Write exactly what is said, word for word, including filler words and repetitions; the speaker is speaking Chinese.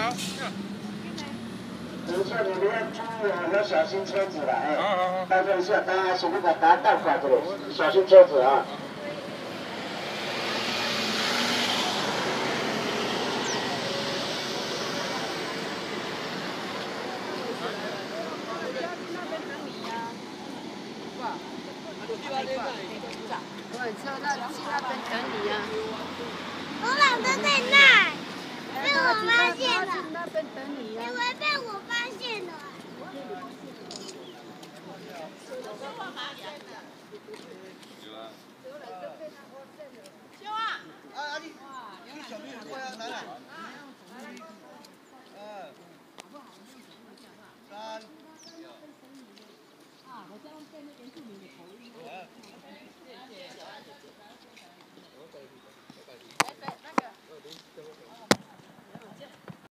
好。 只是说你们要注意哦，要小心车子了，哎。 好好好。 待会是大家是那个打倒挂这里，小心车子啊。 对，车那去那边等你啊。 我老公在那，被我发现了。 那边等你啊。 以为被我发现了。 修啊！啊，你你小朋友过来，来来。二，三。啊，我这样被那原住民的口音。谢谢。